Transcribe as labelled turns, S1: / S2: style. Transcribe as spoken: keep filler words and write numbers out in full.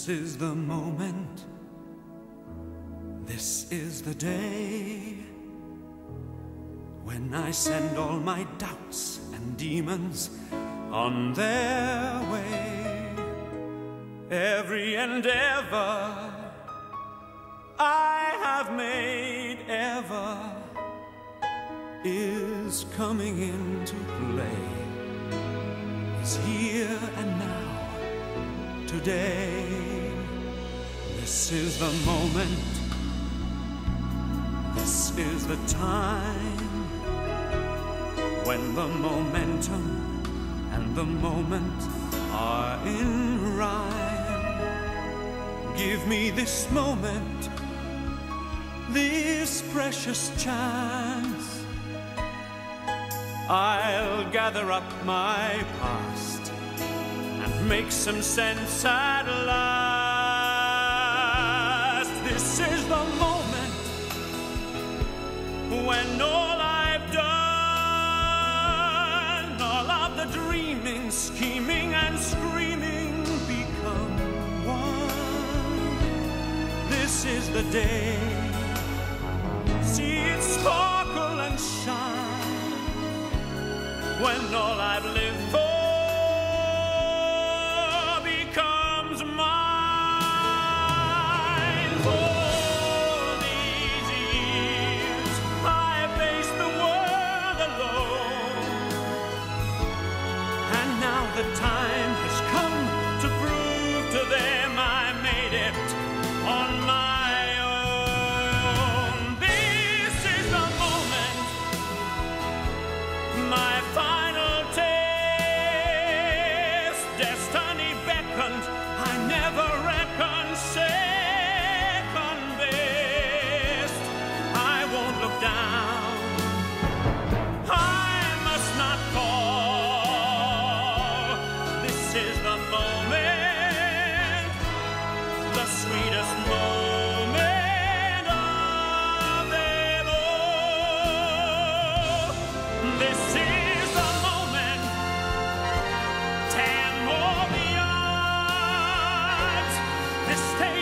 S1: This is the moment, this is the day, when I send all my doubts and demons on their way. Every endeavor I have made ever is coming into play, is here and now. Today, this is the moment, this is the time, when the momentum and the moment are in rhyme. Give me this moment, this precious chance. I'll gather up my past and make some sense at last. This is the moment when all I've done, all of the dreaming, scheming and screaming become one. This is the day, see it sparkle and shine, when all I've lived for the time has come to prove to them I made it on my own. This is the moment, my final test. Destiny beckoned, I never reckoned second best. I won't look down, I must not fall. Sweetest moment of them all. This is the moment, ten more yards. This stage